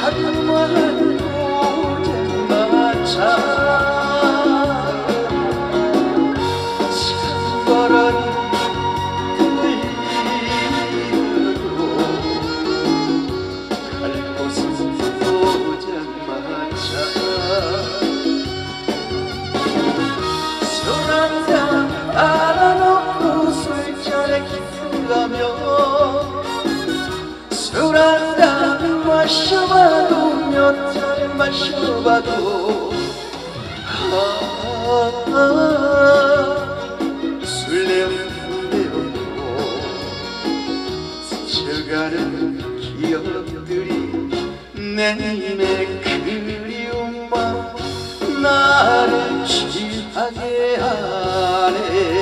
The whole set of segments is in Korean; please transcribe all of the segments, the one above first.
자그마한 포장마차 창벌한 들리고 갈 곳은 포장마차 술 한잔 알아놓고 술잔에 기쁘가며 술 한잔 마셔봐도 몇 잔을 마셔봐도 술래운대었고 스쳐가는 기억들이 내 맘의 그리움만 나를 취하게 하네.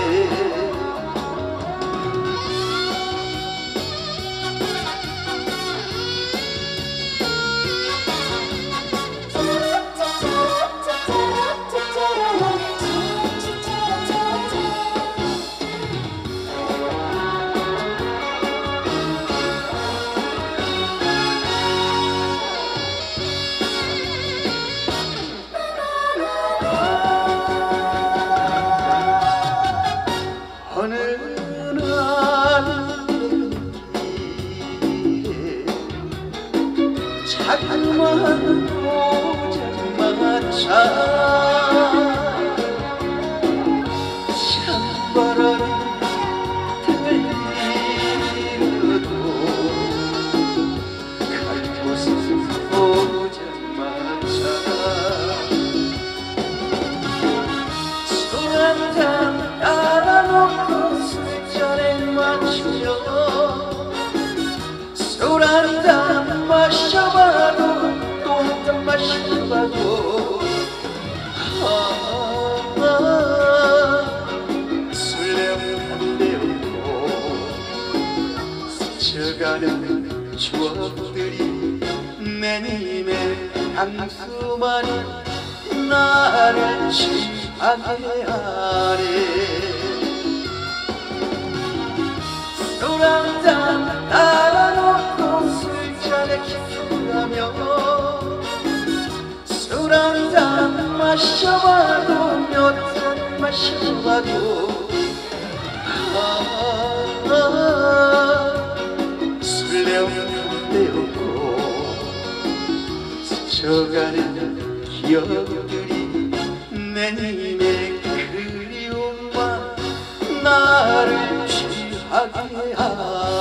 어느 날에 자그마한 포장마차 찬바람이 들려도 갈 곳은 포장마차 술 한잔 알아놓고 술잔에 마시며 술 한잔 마셔봐도 또 한 잔 마셔봐도 술래운대었고 스쳐가는 추억들이 내 맘의 향수만이 나를 취하게 하네. 술 한잔 알아놓고 술잔에 기쁘가며 술 한잔 마셔봐도 몇 잔 마셔봐도 술래운대었고 스쳐가는 기억들이 내 맘의 그리움만 나를 취하게 하네.